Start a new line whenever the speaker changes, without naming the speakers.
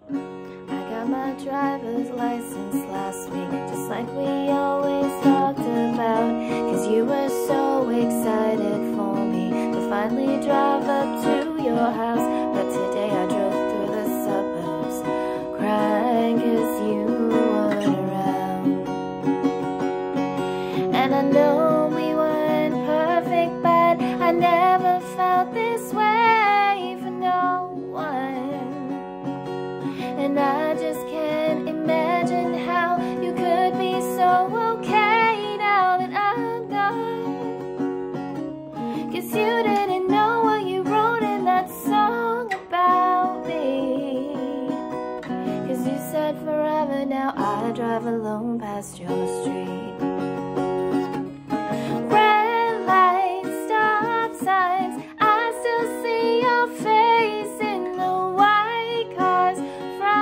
I got my driver's license last week, just like we always talked about. Cause you were so excited for me to finally drive up to your house. But today I drove through the suburbs crying cause you weren't around. And I know we weren't perfect, but I never felt this way for no one. And I just can't imagine how you could be so okay now that I'm gone. Cause you didn't know what you wrote in that song about me. Cause you said forever, now I drive alone past your street.